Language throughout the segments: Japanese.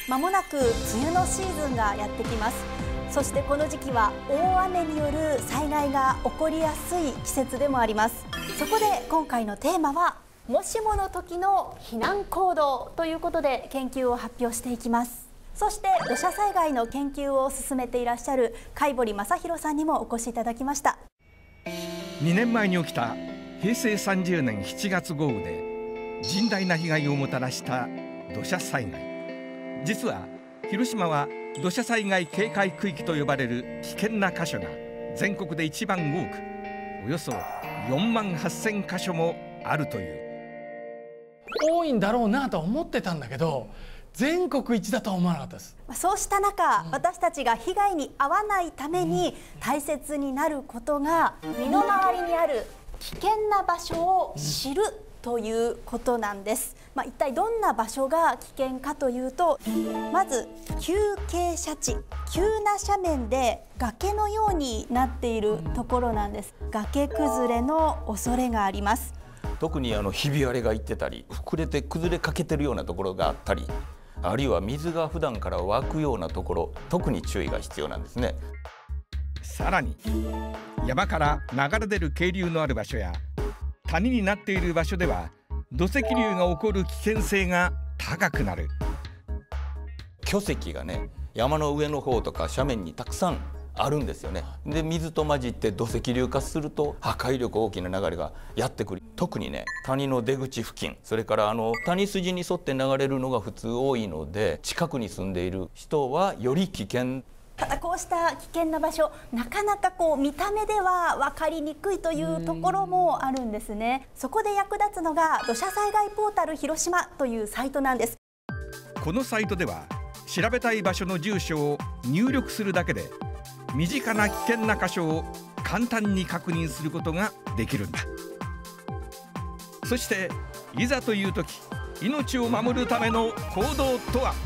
まもなく梅雨のシーズンがやってきます。そしてこの時期は大雨による災害が起こりやすい季節でもあります。そこで今回のテーマはもしもの時の避難行動ということで研究を発表していきます。そして土砂災害の研究を進めていらっしゃる貝堀正弘さんにもお越しいただきました。 2年前に起きた平成30年7月豪雨で甚大な被害をもたらした土砂災害。実は広島は土砂災害警戒区域と呼ばれる危険な箇所が全国で一番多く、およそ4万8000箇所もあるという。 多いんだろうなとは思ってたんだけど、全国一だとは思わなかったです。 そうした中、私たちが被害に遭わないために大切になることが、身の回りにある危険な場所を知るということなんです。一体どんな場所が危険かというと、まず急傾斜地、急な斜面で崖のようになっているところなんです。崖崩れの恐れがあります。 特にひび割れがいってたり、膨れて崩れかけてるようなところがあったり、あるいは水が普段から湧くようなところ、特に注意が必要なんですね。 さらに山から流れ出る渓流のある場所や谷になっている場所では土石流が起こる危険性が高くなる。 巨石がね、山の上の方とか斜面にたくさんあるんですよね。で、水と混じって土石流化すると破壊力大きな流れがやってくる。特にね、谷の出口付近、それから谷筋に沿って流れるのが普通多いので、近くに住んでいる人はより危険。 ただこうした危険な場所、なかなか見た目では分かりにくいというところもあるんですね。そこで役立つのが土砂災害ポータル広島というサイトなんです。 このサイトでは調べたい場所の住所を入力するだけで身近な危険な箇所を簡単に確認することができるんだ。そしていざという時、命を守るための行動とは。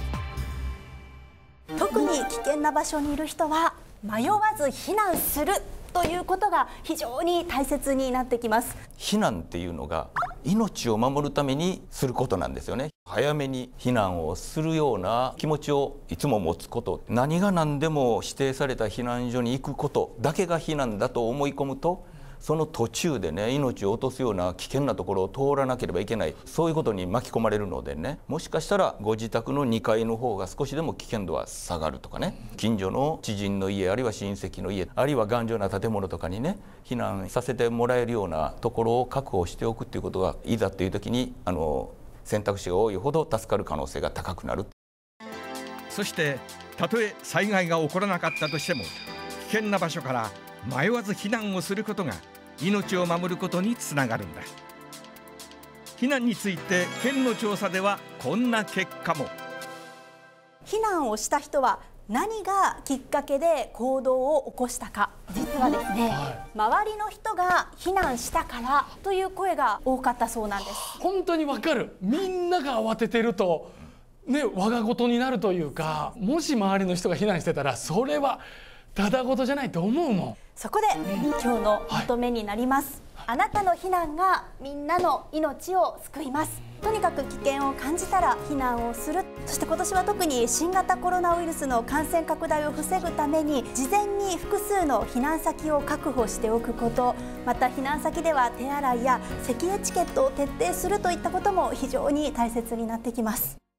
特に危険な場所にいる人は迷わず避難するということが非常に大切になってきます。 避難っていうのが命を守るためにすることなんですよね。早めに避難をするような気持ちをいつも持つこと、何が何でも指定された避難所に行くことだけが避難だと思い込むと、その途中でね、命を落とすような危険なところを通らなければいけない、そういうことに巻き込まれるのでね、もしかしたらご自宅の2階の方が少しでも危険度は下がるとかね、近所の知人の家、あるいは親戚の家、あるいは頑丈な建物とかにね、避難させてもらえるようなところを確保しておくっていうことが、いざという時に選択肢が多いほど助かる可能性が高くなる。 そしてたとえ災害が起こらなかったとしても、危険な場所から迷わず避難をすることが命を守ることにつながるんだ。避難について県の調査ではこんな結果も。 避難をした人は何がきっかけで行動を起こしたか。実はですね、周りの人が避難したからという声が多かったそうなんです。 本当にわかる。みんなが慌ててるとね、我が事になるというか、もし周りの人が避難してたらそれはただ事じゃないと思うもん。 そこで今日のまとめになります。あなたの避難がみんなの命を救います。とにかく危険を感じたら避難をする。そして今年は特に新型コロナウイルスの感染拡大を防ぐために事前に複数の避難先を確保しておくこと、また避難先では手洗いや咳エチケットを徹底するといったことも非常に大切になってきます。